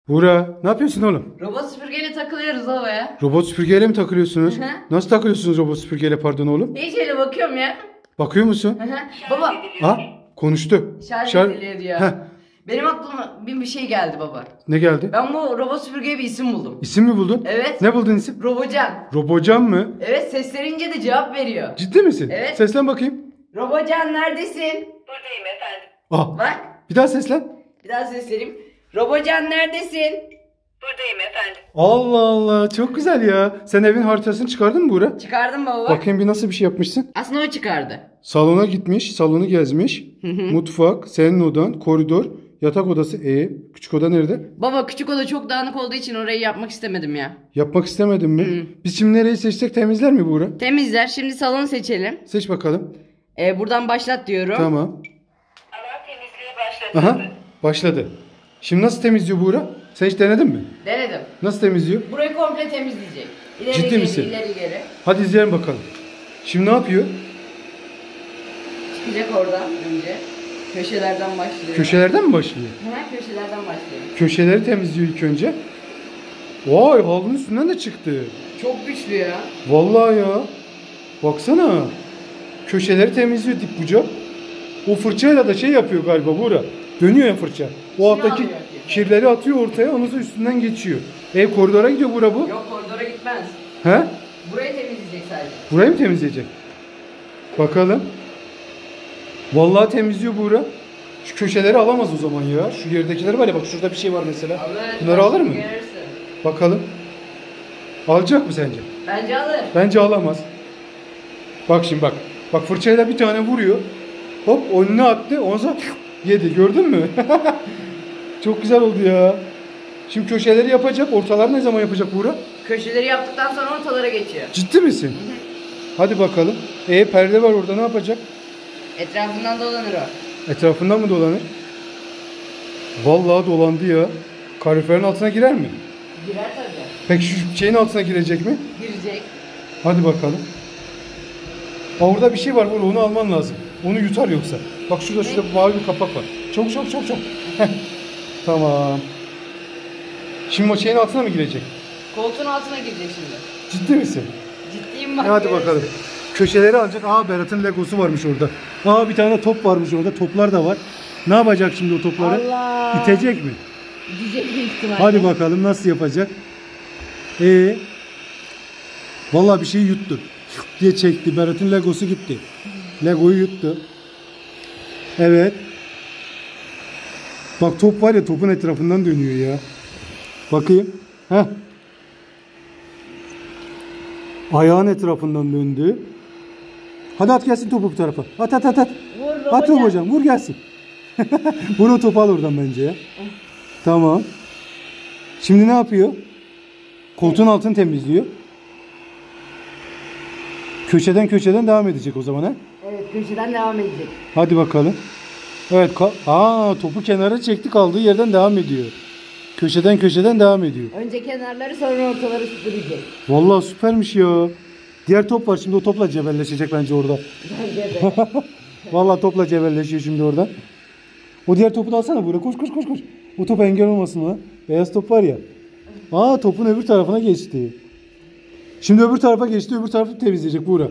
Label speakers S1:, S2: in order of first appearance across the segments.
S1: Buğra, ne yapıyorsun oğlum?
S2: Robot süpürgeyle takılıyoruz havaya.
S1: Robot süpürgeyle mi takılıyorsunuz?
S2: Hı hı.
S1: Nasıl takılıyorsunuz robot süpürgeyle pardon oğlum?
S2: İyi şöyle bakıyorum ya.
S1: Bakıyor musun?
S2: Hı hı. Baba.
S1: Ha, konuştu.
S2: Şarj ediliyor diyor.
S1: Heh,
S2: Benim aklıma bir şey geldi baba.
S1: ne geldi?
S2: Ben bu robot süpürgeye bir isim buldum.
S1: İsim mi buldun?
S2: Evet.
S1: Ne buldun isim?
S2: Robocan.
S1: Robocan mı?
S2: Evet, seslerince de cevap veriyor.
S1: Ciddi misin?
S2: Evet.
S1: Seslen bakayım.
S2: Robocan neredesin?
S3: Buradayım efendim.
S1: Ah,
S2: Bak.
S1: bir daha seslen.
S2: Bir daha sesleneyim. Robocan neredesin?
S3: Buradayım efendim.
S1: Allah Allah, çok güzel ya. Sen evin haritasını çıkardın mı Buğra?
S2: Çıkardım baba.
S1: Bakayım bir nasıl bir şey yapmışsın.
S2: Aslında o çıkardı.
S1: Salona gitmiş, salonu gezmiş. Mutfak, senin odan, koridor, yatak odası. Küçük oda nerede?
S2: Baba küçük oda çok dağınık olduğu için orayı yapmak istemedim ya.
S1: Yapmak istemedin mi? Biz şimdi nereyi seçsek temizler mi Buğra?
S2: Temizler. Şimdi salonu seçelim.
S1: Seç bakalım.
S2: Buradan başlat diyorum.
S1: Tamam.
S3: Alan temizliği başlatıldı.
S1: Aha, başladı. Şimdi nasıl temizliyor Buğra? Sen hiç denedin mi?
S2: Denedim.
S1: Nasıl temizliyor?
S2: Burayı komple temizleyecek. İleri
S1: Ciddi
S2: geri,
S1: misin?
S2: ileri geri.
S1: Hadi izleyelim bakalım. Şimdi ne yapıyor?
S2: Çıkacak oradan önce. Köşelerden başlıyor.
S1: Köşelerden mi başlıyor?
S2: Hemen köşelerden başlıyor.
S1: Köşeleri temizliyor ilk önce. Vay, halının üstünden de çıktı.
S2: Çok güçlü ya.
S1: Vallahi ya. Baksana. Köşeleri temizliyor dip bucak. O fırçayla da şey yapıyor galiba Buğra. Dönüyor ya fırça. O alttaki
S2: alıyor.
S1: kirleri atıyor ortaya, ondan sonra üstünden geçiyor. Koridora gidiyor Buğra bu.
S2: Yok, koridora gitmez.
S1: He?
S2: Burayı temizleyecek sadece.
S1: Burayı mı temizleyecek? Bakalım. Vallahi temizliyor Buğra. Şu köşeleri alamaz o zaman ya. Şu yerdekileri var ya, bak şurada bir şey var mesela.
S2: Alır.
S1: Bunları alır mı?
S2: Görürsün.
S1: Bakalım. Alacak mı sence?
S2: Bence alır.
S1: Bence alamaz. Bak şimdi bak. Bak fırçayla bir tane vuruyor. Hop önüne attı. Ondan sonra yedi. Gördün mü? Çok güzel oldu ya. Şimdi köşeleri yapacak. Ortalar ne zaman yapacak Buğra?
S2: Köşeleri yaptıktan sonra ortalara geçiyor.
S1: Ciddi misin? Hadi bakalım. Perde var orada, ne yapacak?
S2: Etrafından dolanır o.
S1: Etrafından mı dolanır? Vallahi dolandı ya. Kaloriferin altına girer mi?
S2: Girer tabii.
S1: Peki şu şeyin altına girecek mi?
S2: Girecek.
S1: Hadi bakalım. Orada bir şey var, onu alman lazım. Onu yutar yoksa. Bak şurada mavi bir kapak var. Çok. Heh. Tamam. Şimdi o şeyin altına mı girecek?
S2: Koltuğun altına girecek şimdi.
S1: Ciddi misin?
S2: Ciddiyim bak.
S1: Hadi
S2: görürsün.
S1: bakalım. Köşeleri alacak. Berat'ın legosu varmış orada. Bir tane top varmış orada. Toplar da var. Ne yapacak şimdi o topları?
S2: Allah.
S1: İtecek mi?
S2: Gidecek büyük ihtimalle.
S1: Hadi bakalım nasıl yapacak? Vallahi bir şeyi yuttu. Diye çekti. Berat'ın legosu gitti. Legoyu yuttu. Evet. Bak top var ya, topun etrafından dönüyor ya. Bakayım. Heh. Ayağın etrafından döndü. Hadi at gelsin topu bu tarafa. At.
S2: Vur
S1: At hocam, vur gelsin. Bunu topu al oradan bence ya. Tamam. Şimdi ne yapıyor? Koltuğun altını temizliyor. Köşeden devam edecek o zaman ha?
S2: Evet, köşeden devam edecek.
S1: Hadi bakalım. Evet, topu kenara çekti, kaldığı yerden devam ediyor. Köşeden devam ediyor.
S2: Önce kenarları sonra ortaları süpürecek.
S1: Vallahi süpermiş ya. Diğer top var, şimdi o topla cebelleşecek bence orada.
S2: Bence de.
S1: Vallahi topla cebelleşiyor şimdi orada. O diğer topu da alsana buraya. Koş. O top engel olmasın ha. Beyaz top var ya. Topun öbür tarafına geçti. Şimdi öbür tarafa geçti. Öbür tarafı temizleyecek Buğra.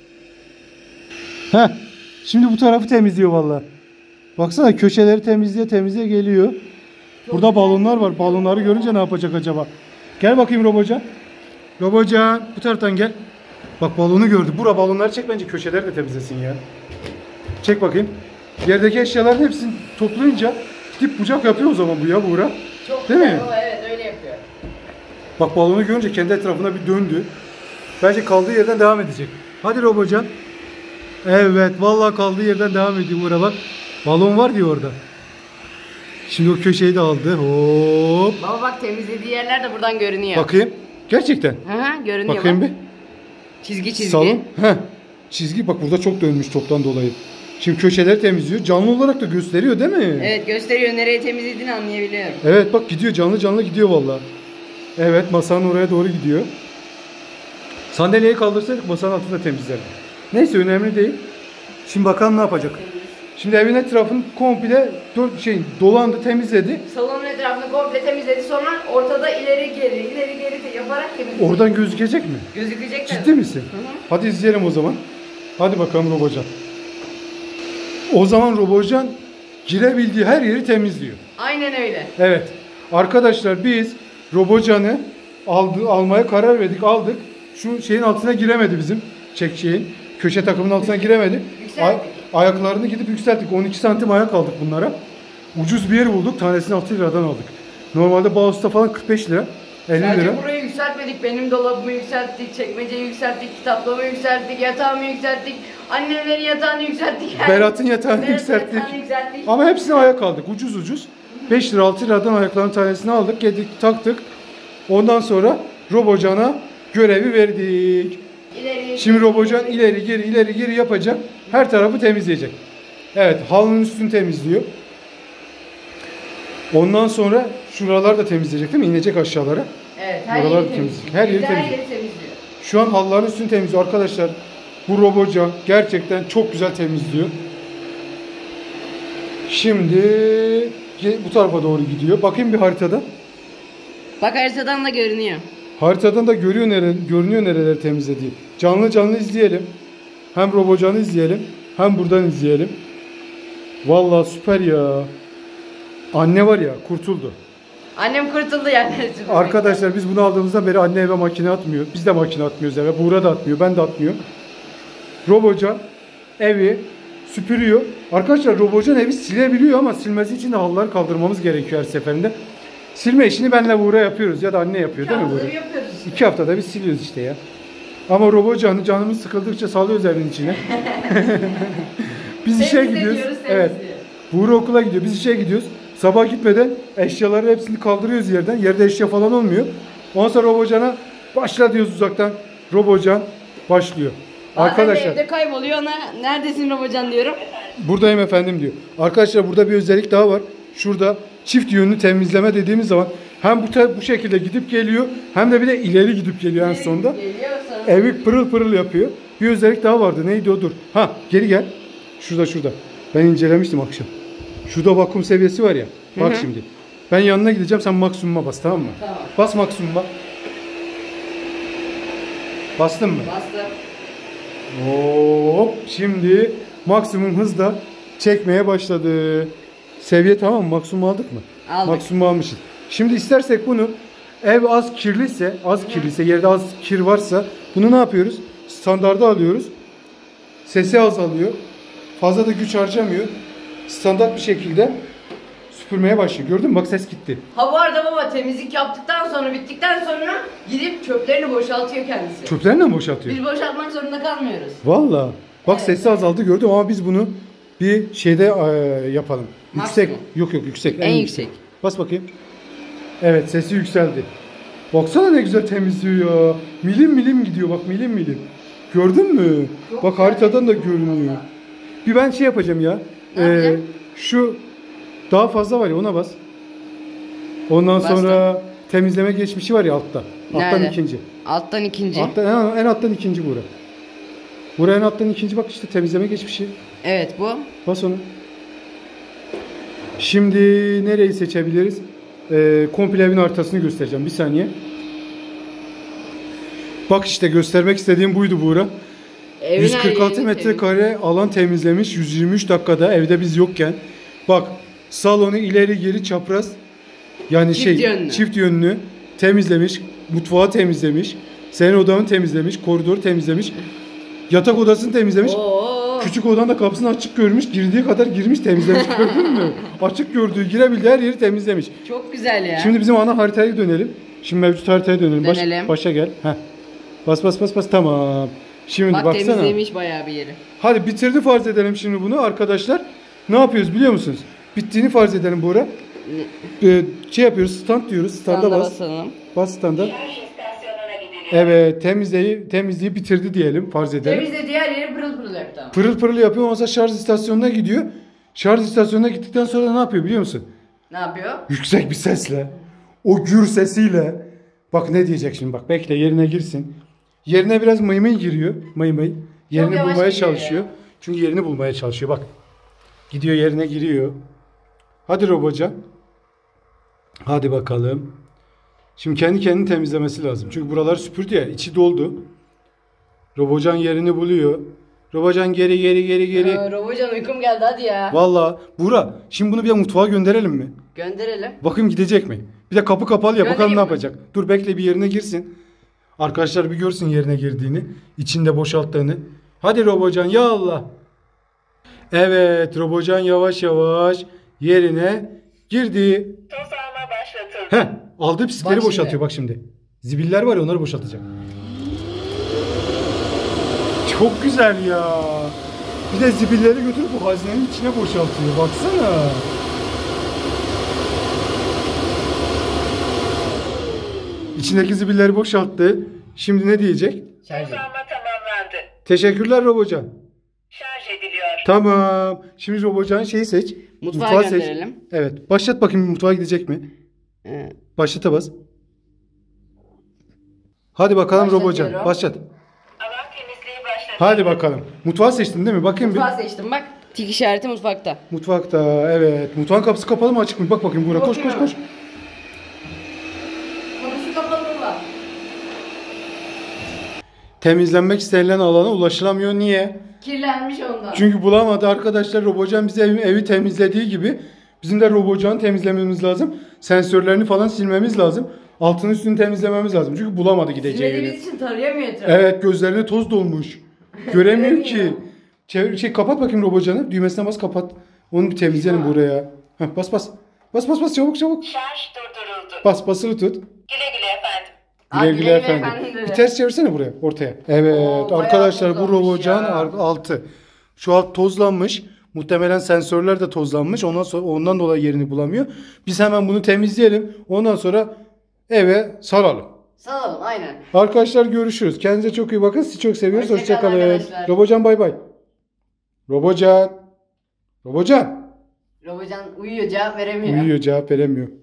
S1: Şimdi bu tarafı temizliyor vallahi. Baksana, köşeleri temizliğe geliyor. Burada balonlar var. Balonları görünce ne yapacak acaba? Gel bakayım Robocan. Robocan, bu taraftan gel. Bak balonu gördü. Buğra, balonları çek, bence köşeleri de temizlesin ya. Çek bakayım. Yerdeki eşyaların hepsini toplayınca dip bucak yapıyor o zaman bu ya Buğra.
S2: Çok
S1: değil mi?
S2: Evet, öyle yapıyor.
S1: Bak balonu görünce kendi etrafına bir döndü. Bence kaldığı yerden devam edecek. Hadi Robocan. Evet, vallahi kaldığı yerden devam ediyor Buğra, bak. Balon var diyor orada. Şimdi o köşeyi de aldı. Hop.
S2: Baba bak, temizlediği yerler de buradan görünüyor.
S1: Bakayım. Gerçekten.
S2: Görünüyor.
S1: Bakayım
S2: bak.
S1: bir.
S2: Çizgi.
S1: Salon. Çizgi bak, burada çok dönmüş toptan dolayı. Şimdi köşeleri temizliyor. Canlı olarak da gösteriyor değil mi?
S2: Evet, gösteriyor, nereye temizlediğini anlayabiliyorum.
S1: Evet bak, gidiyor, canlı gidiyor vallahi. Evet, masanın oraya doğru gidiyor. Sandalyeyi kaldırsaydık masanın altında temizlerdik. Neyse, önemli değil. Şimdi bakalım ne yapacak. Şimdi evin etrafını komple dolandı, temizledi.
S2: Salonun etrafını komple temizledi. Sonra ortada ileri geri de yaparak temizledi.
S1: Oradan gözükecek mi?
S2: Gözükecek tabii.
S1: Ciddi misin?
S2: Hı hı.
S1: Hadi izleyelim o zaman. Hadi bakalım Robocan. O zaman Robocan girebildiği her yeri temizliyor.
S2: Aynen öyle.
S1: Evet. Arkadaşlar biz Robocan'ı almaya karar verdik. Aldık. Şu şeyin altına giremedi bizim. Köşe takımının altına giremedi.
S2: Yükselttik.
S1: Ayaklarını gidip yükselttik. 12 santim ayak aldık bunlara. Ucuz bir yer bulduk. Tanesini 6 liradan aldık. Normalde Bağus'ta falan 45 lira. 50
S2: Sadece
S1: lira.
S2: burayı yükseltmedik. Benim dolabımı yükselttik, çekmeceyi yükselttik, kitaplığımı yükselttik, yatağımı yükselttik, annemlerin yatağını yükselttik.
S1: Berat'ın yatağını yükselttik. Ama hepsine ayak aldık. Ucuz. 5 lira 6 liradan ayakların tanesini aldık. Yedik, taktık. Ondan sonra Robocan'a görevi verdik. Şimdi Robocan ileri geri yapacak. Her tarafı temizleyecek. Evet, halının üstünü temizliyor. Ondan sonra şuralar da temizleyecek değil mi? İnecek aşağılara.
S2: Evet, her
S1: Buralar
S2: yeri
S1: temizleyecek.
S2: temizliyor.
S1: Her yeri temizliyor. Şu an halıların üstünü temizliyor arkadaşlar. Bu Robocan gerçekten çok güzel temizliyor. Şimdi bu tarafa doğru gidiyor. Bakayım bir haritada.
S2: Bak haritadan da görünüyor.
S1: Haritadan da görünüyor nereleri temizlediği. Canlı izleyelim. Hem Robocan'ı izleyelim, hem buradan izleyelim. Vallahi süper ya. Anne var ya, kurtuldu.
S2: Annem kurtuldu yani.
S1: Arkadaşlar biz bunu aldığımızdan beri anne eve makine atmıyor. Biz de makine atmıyoruz eve. Buğra da atmıyor, ben de atmıyorum. Robocan evi süpürüyor. Arkadaşlar Robocan evi silebiliyor ama silmesi için de halıları kaldırmamız gerekiyor her seferinde. Silme işini benle Buğra yapıyoruz ya da anne yapıyor değil mi Buğra?
S2: Yapıyoruz.
S1: 2 haftada biz siliyoruz işte ya. Ama Robocan'ı canımız sıkıldıkça salıyoruz evin içine. Biz işe gidiyoruz. Evet. Buğra okula gidiyor. Biz işe gidiyoruz. Sabah gitmeden eşyaları hepsini kaldırıyoruz yerden. Yerde eşya falan olmuyor. Ondan sonra Robocan'a başla diyoruz uzaktan. Robocan başlıyor. Arkadaşlar.
S2: Evde kayboluyor ona. Neredesin Robocan diyorum.
S1: Buradayım efendim diyor. Arkadaşlar burada bir özellik daha var. Şurada çift yönlü temizleme dediğimiz zaman hem bu şekilde gidip geliyor hem de bir de ileri gidip geliyor en sonunda. Evi pırıl pırıl yapıyor. Bir özellik daha vardı. Neydi o? Dur. Ha, geri gel. Şurada. Ben incelemiştim akşam. Şurada vakum seviyesi var ya. Bak şimdi. Ben yanına gideceğim. Sen maksimuma bas, tamam mı?
S2: Tamam.
S1: Bas maksimuma. Bastın mı?
S2: Bastım.
S1: Hop. Şimdi maksimum hızla çekmeye başladı. Seviye tamam mı? Maksimum aldık mı?
S2: Aldık.
S1: Maksimum almışız. Şimdi istersek bunu ev az kirliyse, yerde az kir varsa bunu ne yapıyoruz? Standarda alıyoruz. Sesi azalıyor. Fazla da güç harcamıyor. Standart bir şekilde süpürmeye başlıyor. Gördün mü? Bak ses gitti.
S2: Ha bu arada baba temizlik yaptıktan sonra bittikten sonra gidip çöplerini boşaltıyor kendisi.
S1: Çöplerini mi boşaltıyor?
S2: Biz boşaltmak zorunda kalmıyoruz.
S1: Valla. Bak
S2: Evet.
S1: sesi azaldı gördüm ama biz bunu bir şeyde yapalım. Yüksek.
S2: Maksimum.
S1: Yok yüksek.
S2: En yüksek.
S1: Bas bakayım. Evet sesi yükseldi. Baksana ne güzel temizliyor ya. Milim milim gidiyor bak milim. Gördün mü?
S2: Çok
S1: bak
S2: güzel
S1: haritadan da
S2: temizliyor
S1: görünüyor.
S2: valla.
S1: Bir ben şey yapacağım ya.
S2: Ne yapacaksın?
S1: Şu daha fazla var ya ona bas. Ondan
S2: Bastım.
S1: sonra temizleme geçmişi var ya altta. Alttan
S2: Nerede?
S1: ikinci.
S2: Alttan ikinci.
S1: En alttan ikinci bura. Buraya en alttan ikinci bak işte temizleme geçmişi.
S2: Evet bu.
S1: Bas onu. Şimdi nereyi seçebiliriz? Komple evin haritasını göstereceğim. Bir saniye. Bak işte göstermek istediğim buydu Buğra.
S2: Evin
S1: 146 metrekare alan temizlemiş 123 dakikada evde biz yokken. Bak salonu ileri geri çapraz yani çift yönlü temizlemiş. Mutfağı temizlemiş. Senin odanı temizlemiş. Koridoru temizlemiş. Yatak odasını temizlemiş.
S2: Oo.
S1: Küçük odan da kapısını açık görmüş. Girdiği kadar girmiş temizlemiş. Gördün mü? Açık gördüğü girebildiği her yeri temizlemiş.
S2: Çok güzel ya.
S1: Şimdi bizim ana haritaya dönelim. Şimdi mevcut haritaya dönelim.
S2: Dönelim.
S1: Başa gel. Heh. Bas tamam. Şimdi
S2: bak
S1: baksana.
S2: temizlemiş bayağı bir yeri.
S1: Hadi bitirdi farz edelim şimdi bunu arkadaşlar. Ne yapıyoruz biliyor musunuz? Bittiğini farz edelim Buğra. Şey yapıyoruz stand diyoruz. Standa bas.
S2: Basalım.
S1: Bas standa.
S3: Şarj istasyonuna gidiliyor.
S1: Evet temizliği bitirdi diyelim farz edelim.
S2: Temizlediği her yeri pırıl pırıl yaptı ama.
S1: Pırıl pırıl yapıyor ondan sonra şarj istasyonuna gidiyor. Şarj istasyonuna gittikten sonra ne yapıyor biliyor musun?
S2: Ne yapıyor?
S1: Yüksek bir sesle. O gür sesiyle. Bak ne diyecek şimdi bak bekle yerine girsin. Yerine biraz mıymıy giriyor. Mıymıy. Yerini
S2: yavaş
S1: bulmaya
S2: giriyor
S1: çalışıyor.
S2: ya.
S1: Çünkü yerini bulmaya çalışıyor bak. Gidiyor yerine giriyor. Hadi Robocan. Hadi bakalım. Şimdi kendi kendini temizlemesi lazım. Çünkü buralar süpürdü ya. İçi doldu. Robocan yerini buluyor. Robocan geri.
S2: Robocan uykum geldi hadi ya.
S1: Vallahi Buğra, şimdi bunu bir mutfağa gönderelim mi?
S2: Gönderelim.
S1: Bakayım gidecek mi? Bir de kapı kapalı ya, bakalım
S2: Göndereyim
S1: ne
S2: mi?
S1: yapacak. Dur bekle, bir yerine girsin. Arkadaşlar bir görsün yerine girdiğini. İçinde boşalttığını. Hadi Robocan, ya Allah. Evet, Robocan yavaş yavaş yerine girdi.
S3: Toz alma başlatıldı.
S1: Heh, aldığı pislikleri
S2: Bak şimdi.
S1: boşaltıyor bak şimdi. Zibiller var ya, onları boşaltacak. Çok güzel ya. Bir de zibilleri götürüp bu hazinenin içine boşaltıyor. Baksana. İçindeki zibilleri boşalttı. Şimdi ne diyecek?
S2: Şarj
S3: Toz
S2: et.
S3: alma tamamlandı.
S1: Teşekkürler Robocan.
S3: Şarj ediliyor.
S1: Tamam. Şimdi Robocan şeyi seç.
S2: Mutfağa
S1: Mutfağı seç.
S2: gönderelim.
S1: Evet. Başlat bakayım, mutfağa gidecek mi? Başlata bas. Hadi bakalım
S2: Başlatıyorum.
S1: Robocan. Başlat.
S3: Alan temizliği başlatıldı.
S1: Hadi bakalım. Mutfağı seçtin değil mi? Bakayım bir.
S2: Mutfağı seçtim bak. Tik işareti mutfakta.
S1: Mutfakta, evet. Mutfağın kapısı kapalı mı, açık mı? Bak bakayım Buğra. Koş.
S2: Bakıyorum.
S1: Koş.
S2: Kapısı kapalı mı?
S1: Temizlenmek istenilen alana ulaşılamıyor. Niye?
S2: Kirlenmiş ondan.
S1: Çünkü bulamadı arkadaşlar. Robocan bize evi temizlediği gibi bizim de Robocan'ı temizlememiz lazım. Sensörlerini falan silmemiz lazım. Altını üstünü temizlememiz lazım. Çünkü bulamadı gideceği yeri.
S2: Silmediğimiz için tarayamıyor etrafı.
S1: Evet, gözlerine toz dolmuş. Göremiyor ki. Kapat bakayım Robocan'ı. Düğmesine bas, kapat. Onu bir temizleyelim buraya. Heh, bas. Bas çabuk.
S3: Şarj durduruldu.
S1: Basılı tut.
S3: Güle güle efendim.
S1: Güle güle efendim.
S2: dedi.
S1: Bir ters çevirsene buraya, ortaya. Evet
S2: Oo, bayağı
S1: arkadaşlar, bu
S2: tozlanmış
S1: Robocan
S2: ya.
S1: altı. Şu alt tozlanmış. Muhtemelen sensörler de tozlanmış. Ondan dolayı yerini bulamıyor. Biz hemen bunu temizleyelim. Ondan sonra eve saralım.
S2: Salalım aynen.
S1: Arkadaşlar görüşürüz. Kendinize çok iyi bakın. Sizi çok seviyoruz.
S2: Hoşça kalın
S1: Hoşçakalın.
S2: arkadaşlar.
S1: Robocan bay bay. Robocan.
S2: Robocan uyuyor, cevap veremiyor.
S1: Uyuyor, cevap veremiyor.